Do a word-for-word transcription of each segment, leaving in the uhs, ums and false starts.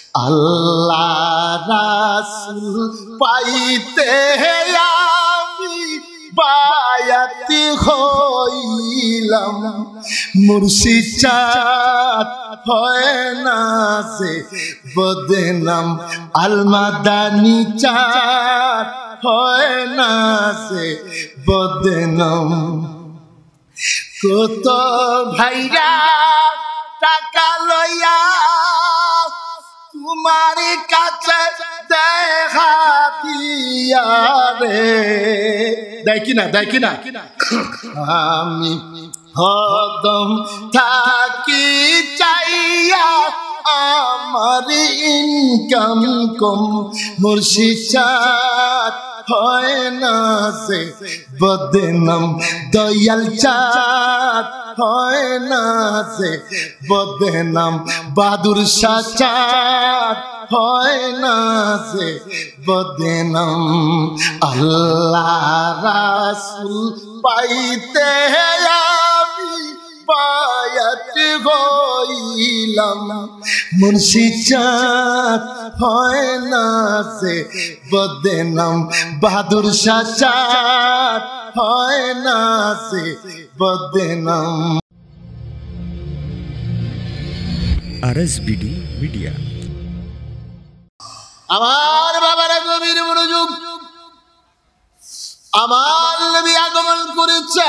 আল্লাহ রাসূল পাইতে আমি বায়াত হইলাম, মুর্শিদ চাঁদ হয় না সে বদনাম, আল মাদানী চাঁদ হয় না সে বদনাম। কত ভাইরা টাকা লইয়া তোমার কাছে দেখা দিয়া রে, দেয় কিনা দেয় কিনা, আমি হদম থাকি চাইয়া আমার ইনকাম কম, মুর্শিদ চাঁদ হয় না সে বদনাম, দয়াল চাঁদ হয় না সে বদনাম, বাহাদুর শাহ চাঁদ হয় না সে বদনাম। আল্লাহ রাসূল পাইতে আমি বায়াত হইলাম, মুর্শিদ চাঁদ হয় না সে বদনাম, বাহাদুর শাহ চাঁদ হয় না সে বদনাম। RSBD media. আমার বাবারা গভীর মনোযোগ, আমার নবী আগমন করেছে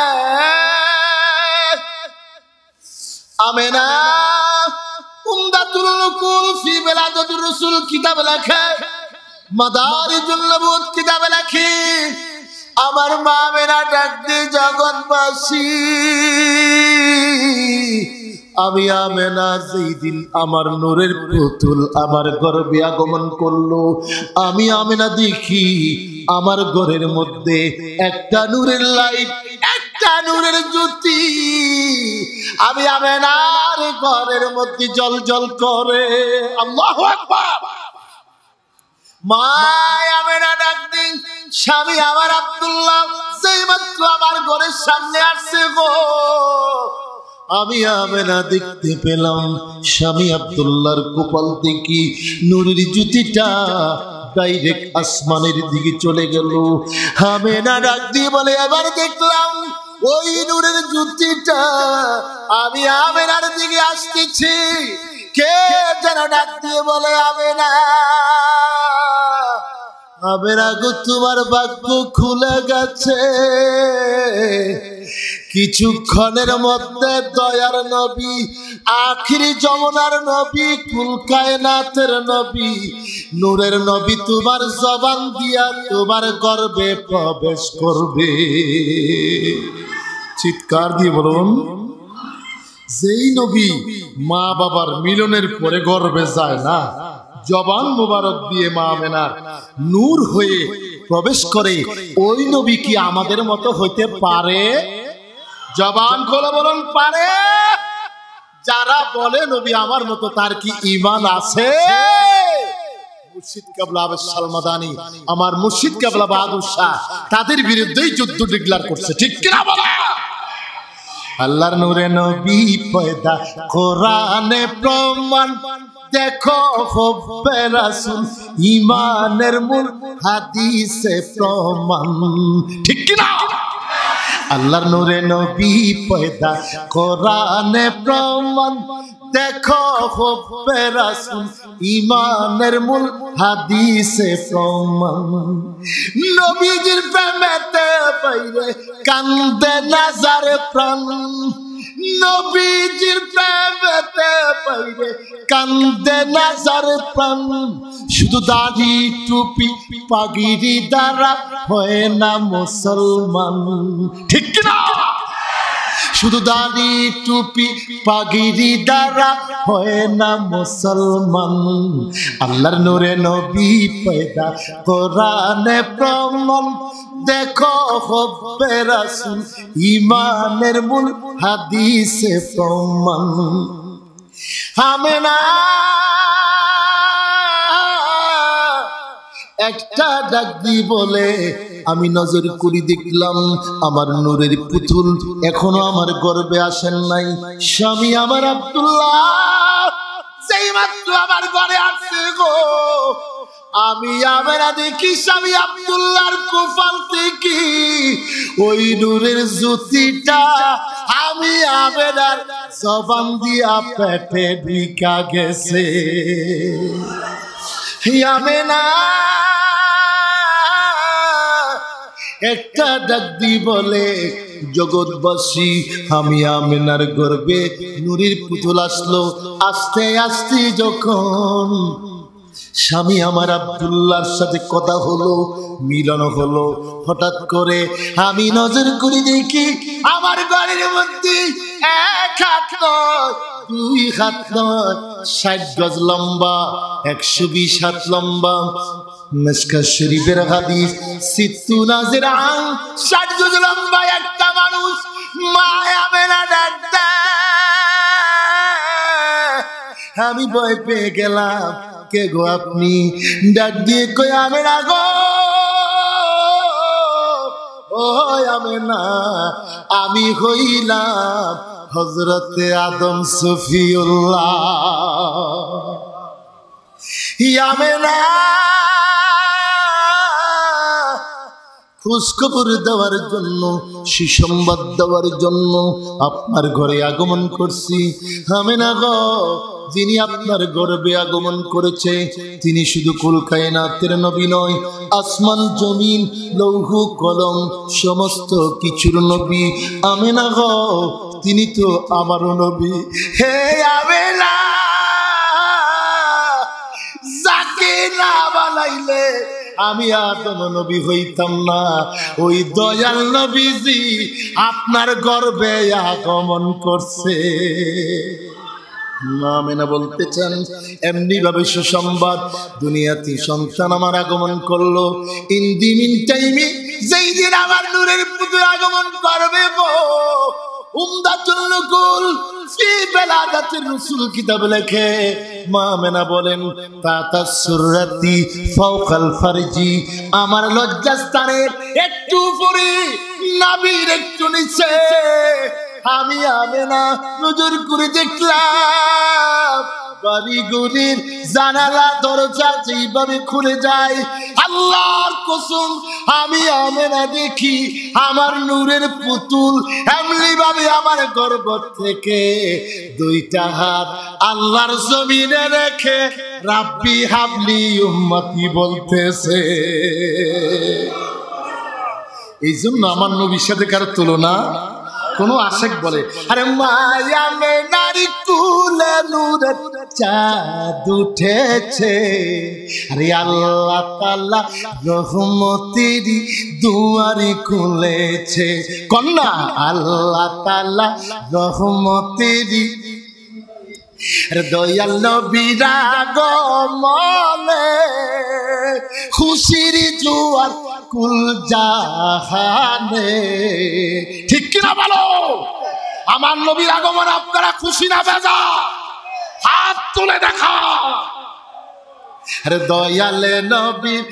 আমেনা উমদাতুল উকুল ফি বিলাদাতুর রাসূল কিতাব লেখে, মাদারিজুন নবুওয়াত কিতাব লেখে, আমার মা আমেনা ডাক দিয়ে জগৎবাসী, আমি আমেনা যেই দিন আমার নূরের পুতুল আমার গর্ভে আগমন করলো, আমি আমেনা দেখি আমার ঘরের মধ্যে একটা নূরের লাইট, একটা নূরের জ্যোতি, আমি আমেনার ঘরের মধ্যে জল জল করে। আল্লাহু আকবার। মা আমেনা ডাক দিন, স্বামী আমার আব্দুল্লাহ যেই মাত্র আমার ঘরের সামনে আসছে গো, আমি আমেনা দেখতে পেলাম স্বামী আব্দুল্লাহর কপাল থেকে নূরের জ্যোতিটা ডাইরেক্ট আসমানের দিকে চলে গেল। আমেনা ডাক দিয়ে বলে, এবার দেখলাম ওই নূরের জ্যোতিটা আমি আমেনার দিকে আসতেছি। কে যেন ডাক দিয়ে বলে, আমেনা আমেনা গো, তোমার ভাগ্য খুলে গেছে, কিছুক্ষণের মধ্যে দয়ার নবী, আখিরি জমানার নবী, কুল কায়নাতের নবী, নূরের নবী তোমার জবান দিয়া তোমার গর্ভে প্রবেশ করবে। চিৎকার দিয়ে বলুন, যেই নবী মা বাবার মিলনের পরে গর্ভে যায় না, জবান মুবারক দিয়ে মা আমেনার নূর হয়ে প্রবেশ করে, ওই নবী কি আমাদের মতো হইতে পারে? জবান খুলে বলুন, পারে? যারা বলে নবী আমার মতো, তার কি ঈমান আছে? মুর্শিদ কেবলা আবেদ সালমাদানি, আমার মুর্শিদ কেবলা বাহাদুর শাহ, তাদের বিরুদ্ধেই যুদ্ধ ডিক্লেয়ার করছে, ঠিক কিনা বলে? আল্লাহর নূরে নবী পয়দা, কোরআনে প্রমাণ, দেখো হুব্বে রাসূল ঈমানের মূল, হাদিসে প্রমাণ, ঠিক কিনা? আল্লাহর নূরে নবী পয়দা, কোরআনে প্রমাণ, দেখো হুব্বে রাসূল ঈমানের মূল, হাদিসে প্রমাণ। নবীজির প্রেমেতে বাইরে কান্দে নাজার প্রাণ, নবীজির প্রেমেতে বাইরে কান্দে নাজার প্রাণ, শুধু দাড়ি টুপি পাগড়ি দ্বারা হয় না মুসলমান, ঠিক কিনা? শুধু দাড়ি টুপি পাগড়ি দ্বারা হয় না মুসলমান। আল্লাহর নূরে নবী পয়দা, কোরআনে প্রমাণ, দেখো হুব্বে রাসূল ঈমানের মূল, হাদিসে প্রমাণ। আমেনা একটা ডাক দি বলে, আমি নজর করি দেখলাম আমার নূরের পুতুল এখনো আমার গর্ভে আসেন নাই। স্বামী আমার আব্দুল্লাহ যেই মাত্র আমার ঘরে আসছে গো, আমি আমেনা দেখি স্বামী আব্দুল্লাহর কপাল থেকে ওই নূরের জ্যোতিটা আমি আমেনার জবান দিয়া পেটে ঢুকা গেছে। আমেনা একটা ডাক দি বলে, জগৎবাসী আমি আমেনার গর্ভে নূরের পুতুল আসলো। আস্তে আস্তে যখন স্বামী আমার আব্দুল্লাহর সাথে কথা হলো, মিলন হলো, হঠাৎ করে আমি নজর করে দেখি আমার ঘরের মধ্যে এক হাত নয়, দুই হাত নয়, ষাট গজ লম্বা, একশো বিশ হাত লম্বা মিশকাত শরীফের হাদিস সিত্তু নাজির আন ষাট গজ লম্বা একটা মানুষ মা আমেনা ডাক দেয়। আমি ভয় পেয়ে গেলাম, কে গো আপনি? ডাক দিয়ে কই আমেনা গো, ও আমেনা আমি হইলাম হযরতে আদম সফিউল্লাহ। আমেনা খোঁজখবর দেওয়ার জন্য, সুসংবাদ দেওয়ার জন্য আপনার ঘরে আগমন করছি। আমেনা গো, যিনি আপনার গর্ভে আগমন করেছে তিনি শুধু কুল কায়নাতের নবী নয়, আসমান জমিন লৌহ কলম সমস্ত কিছুর নবী। আমেনা গো, তিনি তো আমারও নবী। হে আমেনা, যাকে না বানাইলে আমি আদম নবী হইতাম না। ওই দয়াল নবীজি আপনার গর্ভে আগমন করছে। আমেনা বলতে চান, এমনি ভাবে সুসংবাদ দুনিয়াতে সন্তান আমার আগমন করলো। ইন দি মিন টাইমে যেই দিন আমার নূরের পুতুল আগমন করবে গো, উমদাতুল নকুল ফি বেলাদাতির রাসূল কিতাব লেখে মা আমেনা বলেন, তাতা সুররাতি ফাওকাল ফারজি, আমার লজ্জাস্থানের একটু উপরে, নাভির একটু নিচে আমি আমেনা নজর করে দেখলাম বাড়িগুলির জানালা দরজা যেইভাবে খুলে যায়, আল্লাহর কসম আমি আমেনা দেখি আমার নূরের পুতুল এমনি ভাবে আমার গর্ভ থেকে দুইটা হাত আল্লাহর জমিনে রেখে রাব্বি হাবলি উম্মতি বলতেছে। এই জন্য আমার নবীর সাথে কারো তুলনা কোন আশেক বলে, আরে মায়া মে নারী কুলে নূরের চাঁদ উঠেছে, আরে আল্লাহ তাআলা রহমতের দুয়ারে খুলেছে। কন্যা আল্লাহ তাআলা রহমতের দয়াল নবীর আগমনে খুশির জোয়ার কুল জাহানে। ঠিক কিনা বলো? আমার নবীর আগমন আপনারা খুশি না বেজা? হাত তুলে দেখা। আরে দয়ালে নবীর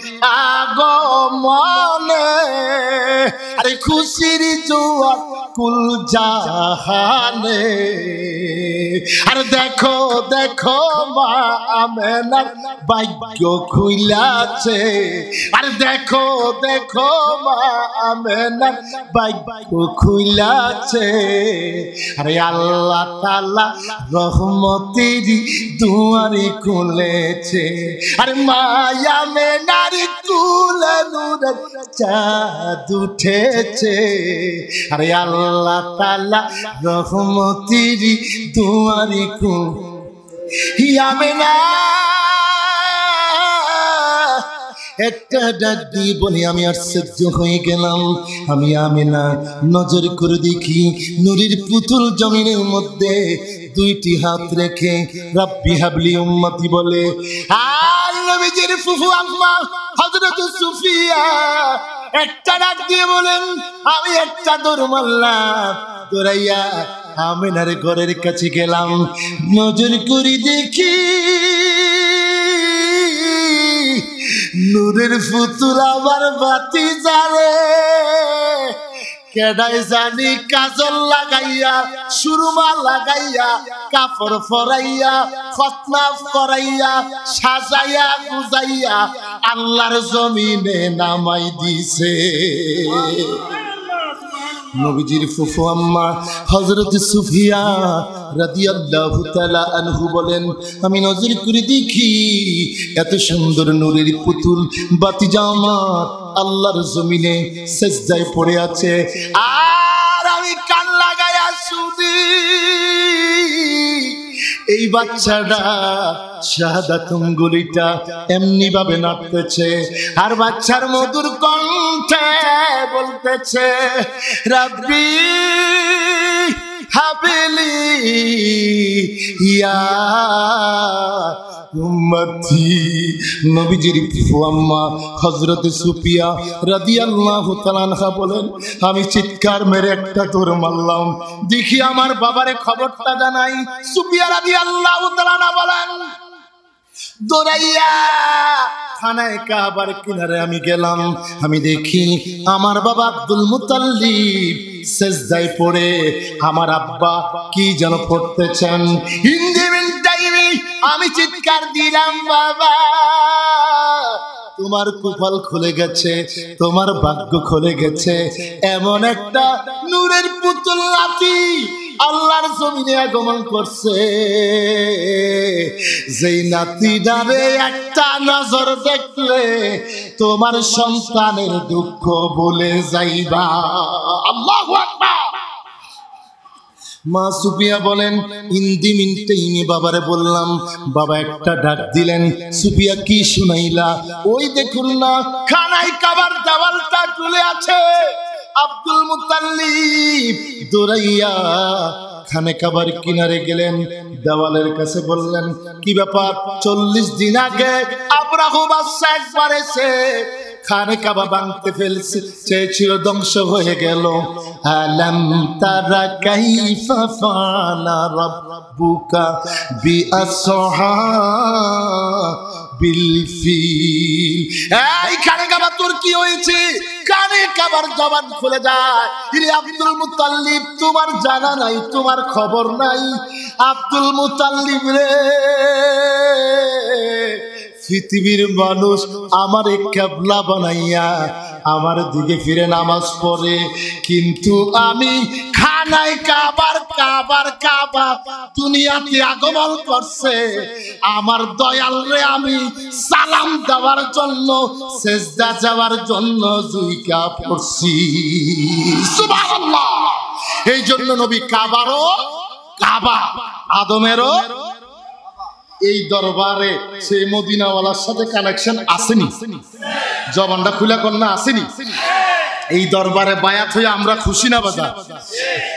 আগমনে আরে খুশির জোয়ার কুল জাহানে। আরে দেখো দেখো মা আমেনার ভাগ্য খুইলাছে, আরে দেখো দেখো মা আমেনার ভাগ্য খুইলাছে, আরে আল্লাহ তাআলা রহমতের দুয়ারে খুলেছে। আরে মায়া আমেনার কুলে নূরের চাঁদ উঠেছে, আরে আল্লাহ তাআলা রহমতের দুয়ারে খুলেছে। আমেনা একটা ডাক দিয়ে বলি, আমি আশ্চর্য হয়ে গেলাম। আমি আমেনা নজর করে দেখি নূরের পুতুল জমিনের মধ্যে দুইটি হাত রেখে রাব্বি হাবলি উম্মতি বলে। আর নবীজির ফুফু আম্মা হযরত সুফিয়া একটা ডাক দিয়ে বলেন, আমি একটা দৌড় মারলাম, দৌড়াইয়া আমেনার ঘরের কাছে গেলাম। নজর করে দেখি নূরের পুতুল আমার বাতি জ্বালে। কেডায় জানি কাজল লাগাইয়া সুরমা লাগাইয়া কাপড় পরাইয়া খতনা করাইয়া সাজাইয়া গুজাইয়া আল্লাহর জমিনে নামাই দিছে। নবীজির ফুফু আম্মা হযরত সুফিয়া রাদিয়াল্লাহু তাআলা আনহু বলেন, আমি নজর করে দেখি এত সুন্দর নূরের পুতুল বাতিজা আমার আল্লাহর জমিনে সিজদায় পড়ে আছে, আর আমি কান লাগায়া শুনি এই বাচ্চাটা শাহাদাত আঙ্গুলিটা এমনি ভাবে নাড়তেছে, আর বাচ্চার মধুর কণ্ঠে বলতেছে, রাব্বি হাবিলি ইয়া উম্মতি। নবীজির ফুফু আম্মা হযরত সুফিয়া রাদিয়াল্লাহু তাআলা আনহা বলেন, আমি চিৎকার মেরে একটা দৌড় মারলাম, দেখি আমার বাবারে খবরটা জানাই। সুফিয়া রাদিয়াল্লাহু তাআলা আনহা বলেন, দৌড়াইয়া খানায় কাবার কিনারে আমি গেলাম, আমি দেখি আমার বাবা আব্দুল মুতাল্লিব সিজদায় পড়ে আমার আব্বা কি যেন পড়তেছেন। হিন্দি টাইমে আমি চিৎকার দিলাম, বাবা তোমার কপাল খুলে গেছে, তোমার ভাগ্য খুলে গেছে, এমন একটা নূরের পুতুল নাতি আল্লাহর জমিনে আগমন করছে, যেই নাতিটারে একটা নজর দেখলে তোমার সন্তানের দুঃখ ভুলে যাইবা। আল্লাহু আকবার। মা সুফিয়া বলেন, ইন্দি মিনটে ইনি বাবারে বললাম, বাবা একটা ডাক দিলেন। সুফিয়া কি শুনাইলা? ওই দেখুন না খানায় কাবার দেওয়ালটা ঝুলে আছে, আব্দুল মুতাল্লিব দৌড়াইয়া খানে কাবার কিনারে গেলেন, দেওয়ালের কাছে বললেন, কি ব্যাপার? চল্লিশ দিন আগে আব্রাহু বাদশা একবার এসে খানে কাবা ভাঙতে ফেলছে, চেয়েছিল, ধ্বংস হয়ে গেল। আলাম তারা কাইফা ফাআলা রাব্বুকা বিআসহাবিল ফিল। এই খানে কাবা তোর কি হয়েছে? খানে কাবার জবান খুলে যায়, ইরে আব্দুল মুতাল্লিব তোমার জানা নাই, তোমার খবর নাই। আব্দুল মুতাল্লিব রে, পৃথিবীর মানুষ আমারে কিবলা বানাইয়া আমার দিকে ফিরে নামাজ পড়ে, কিন্তু আমি খানায় কাবার কাবার কাবা দুনিয়াতে আগমন করছে আমার দয়াল রে, আমি সালাম দেওয়ার জন্য সেজদা যাওয়ার জন্য জুইকা পড়ছি। সুবহানাল্লাহ। এই জন্য নবী কাবারও কাবা, আদমেরও এই দরবারে সেই মদিনাওয়ালার সাথে কানেকশন আসেনি? জবানটা খুলে কন্যা আসেনি? এই দরবারে বায়াত হয়ে আমরা খুশি না বাজার?